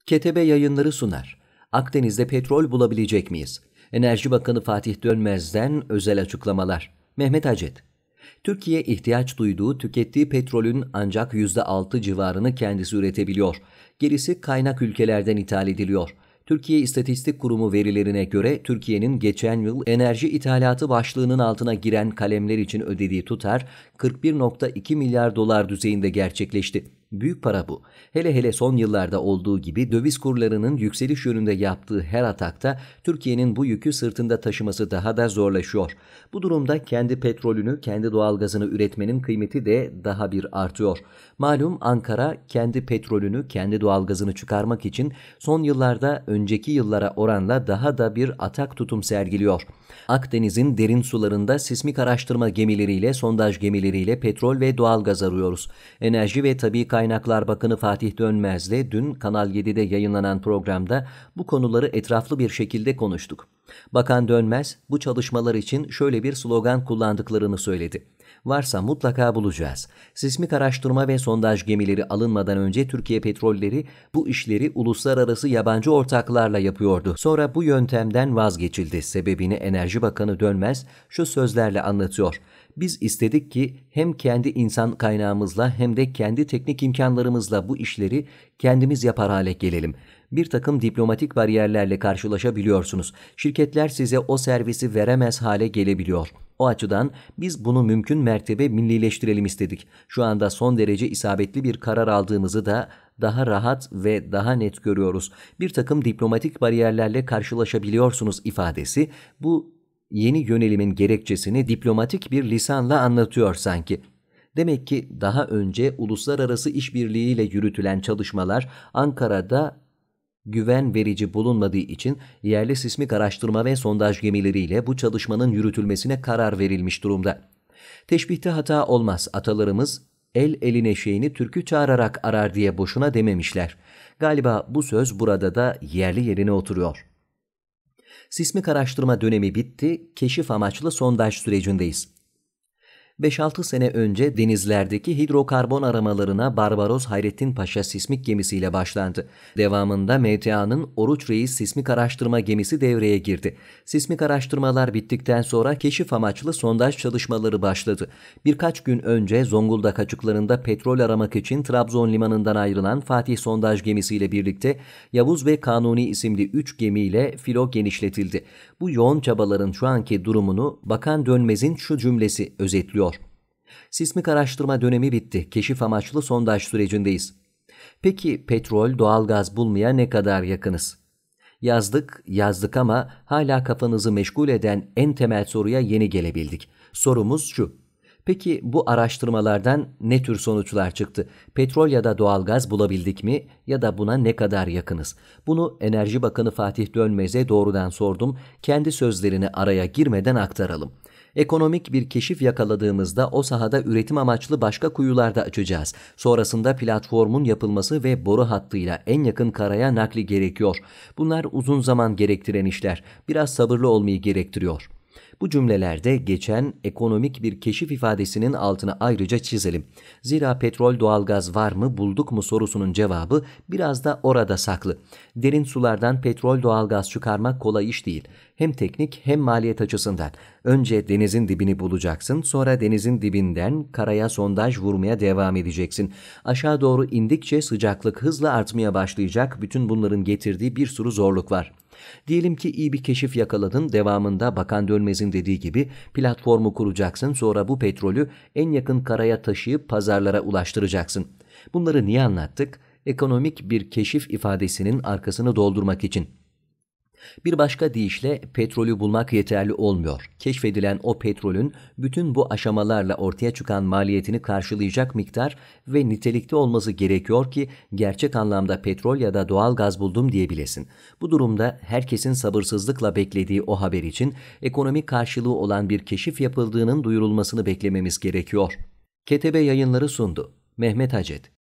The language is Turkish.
KTB Yayınları sunar. Akdeniz'de petrol bulabilecek miyiz? Enerji Bakanı Fatih Dönmez'den özel açıklamalar. Mehmet Acet. Türkiye ihtiyaç duyduğu, tükettiği petrolün ancak %6 civarını kendisi üretebiliyor. Gerisi kaynak ülkelerden ithal ediliyor. Türkiye İstatistik Kurumu verilerine göre Türkiye'nin geçen yıl enerji ithalatı başlığının altına giren kalemler için ödediği tutar 41,2 milyar dolar düzeyinde gerçekleşti. Büyük para bu. Hele hele son yıllarda olduğu gibi döviz kurlarının yükseliş yönünde yaptığı her atakta Türkiye'nin bu yükü sırtında taşıması daha da zorlaşıyor. Bu durumda kendi petrolünü, kendi doğalgazını üretmenin kıymeti de daha bir artıyor. Malum Ankara kendi petrolünü, kendi doğalgazını çıkarmak için son yıllarda önceki yıllara oranla daha da bir atak tutum sergiliyor. Akdeniz'in derin sularında sismik araştırma gemileriyle, sondaj gemileriyle petrol ve doğalgaz arıyoruz. Enerji ve Tabii Kaynaklar Bakanı Fatih Dönmez'le dün Kanal 7'de yayınlanan programda bu konuları etraflı bir şekilde konuştuk. Bakan Dönmez bu çalışmalar için şöyle bir slogan kullandıklarını söyledi. Varsa mutlaka bulacağız. Sismik araştırma ve sondaj gemileri alınmadan önce Türkiye Petrolleri bu işleri uluslararası yabancı ortaklarla yapıyordu. Sonra bu yöntemden vazgeçildi. Sebebini Enerji Bakanı Dönmez şu sözlerle anlatıyor. Biz istedik ki hem kendi insan kaynağımızla hem de kendi teknik imkanlarımızla bu işleri kendimiz yapar hale gelelim. Bir takım diplomatik bariyerlerle karşılaşabiliyorsunuz. Şirketler size o servisi veremez hale gelebiliyor. O açıdan biz bunu mümkün mertebe millileştirelim istedik. Şu anda son derece isabetli bir karar aldığımızı da daha rahat ve daha net görüyoruz. Bir takım diplomatik bariyerlerle karşılaşabiliyorsunuz ifadesi bu yeni yönelimin gerekçesini diplomatik bir lisanla anlatıyor sanki. Demek ki daha önce uluslararası işbirliğiyle yürütülen çalışmalar Ankara'da güven verici bulunmadığı için yerli sismik araştırma ve sondaj gemileriyle bu çalışmanın yürütülmesine karar verilmiş durumda. Teşbihte hata olmaz, atalarımız el eline şeyini türkü çağırarak arar diye boşuna dememişler. Galiba bu söz burada da yerli yerine oturuyor. Sismik araştırma dönemi bitti, keşif amaçlı sondaj sürecindeyiz. 5-6 sene önce denizlerdeki hidrokarbon aramalarına Barbaros Hayrettin Paşa sismik gemisiyle başlandı. Devamında MTA'nın Oruç Reis sismik araştırma gemisi devreye girdi. Sismik araştırmalar bittikten sonra keşif amaçlı sondaj çalışmaları başladı. Birkaç gün önce Zonguldak açıklarında petrol aramak için Trabzon limanından ayrılan Fatih sondaj gemisiyle birlikte Yavuz ve Kanuni isimli 3 gemiyle filo genişletildi. Bu yoğun çabaların şu anki durumunu Bakan Dönmez'in şu cümlesi özetliyor. Sismik araştırma dönemi bitti. Keşif amaçlı sondaj sürecindeyiz. Peki petrol, doğalgaz bulmaya ne kadar yakınız? Yazdık ama hala kafanızı meşgul eden en temel soruya yeni gelebildik. Sorumuz şu. Peki bu araştırmalardan ne tür sonuçlar çıktı? Petrol ya da doğalgaz bulabildik mi ya da buna ne kadar yakınız? Bunu Enerji Bakanı Fatih Dönmez'e doğrudan sordum. Kendi sözlerini araya girmeden aktaralım. Ekonomik bir keşif yakaladığımızda o sahada üretim amaçlı başka kuyularda açacağız. Sonrasında platformun yapılması ve boru hattıyla en yakın karaya nakli gerekiyor. Bunlar uzun zaman gerektiren işler. Biraz sabırlı olmayı gerektiriyor. Bu cümlelerde geçen ekonomik bir keşif ifadesinin altını ayrıca çizelim. Zira petrol, doğalgaz var mı, bulduk mu sorusunun cevabı biraz da orada saklı. Derin sulardan petrol, doğalgaz çıkarmak kolay iş değil. Hem teknik hem maliyet açısından. Önce denizin dibini bulacaksın, sonra denizin dibinden karaya sondaj vurmaya devam edeceksin. Aşağı doğru indikçe sıcaklık hızla artmaya başlayacak. Bütün bunların getirdiği bir sürü zorluk var. Diyelim ki iyi bir keşif yakaladın, devamında Bakan Dönmez'in dediği gibi platformu kuracaksın, sonra bu petrolü en yakın karaya taşıyıp pazarlara ulaştıracaksın. Bunları niye anlattık? Ekonomik bir keşif ifadesinin arkasını doldurmak için. Bir başka deyişle petrolü bulmak yeterli olmuyor. Keşfedilen o petrolün bütün bu aşamalarla ortaya çıkan maliyetini karşılayacak miktar ve nitelikte olması gerekiyor ki gerçek anlamda petrol ya da doğal gaz buldum diyebilesin. Bu durumda herkesin sabırsızlıkla beklediği o haber için ekonomik karşılığı olan bir keşif yapıldığının duyurulmasını beklememiz gerekiyor. KTB Yayınları sundu. Mehmet Acet.